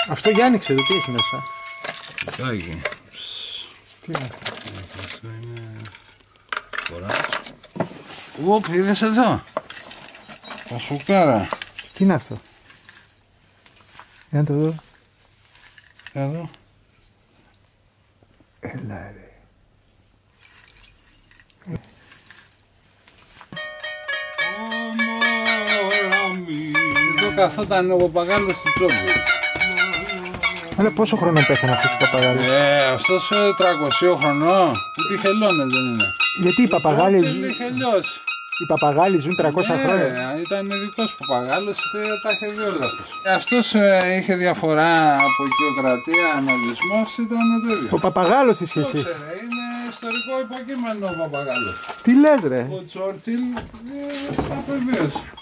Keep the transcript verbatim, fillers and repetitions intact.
Αυτό για άνοιξε εδώ, τι έχει μέσα. Κοιτάκι. Τι είναι. Αυτό είναι... φοράς. Οπ, είδες εδώ. Τα σουκάρα. Τι είναι αυτό. Για να το δω. Εδώ. Έλα ρε. Εδώ καθόταν ο παπαγάλος του Τσόμπου. Αλλά πόσο χρόνο πέθανε αυτός ο παπαγάλος. Ε, αυτός τριακόσια χρονών. Ούτε χελώνες δεν είναι. Γιατί οι παπαγάλοι ζουν... Είχε λιώσει. Οι παπαγάλοι ζουν τριακόσια ναι, χρόνια. Ήταν ειδικός παπαγάλος, τα είχε δει όλα αυτός. Αυτός ε, είχε διαφορά από οικειοκρατία, αναλυσμός, ήταν το ίδιο. Ο παπαγάλος τι σχέση. Το ξέρε, είναι ιστορικό υποκείμενο ο παπαγάλος. Τι λες ρε. Ο Τσόρτσιλ ε, απεβίωσε.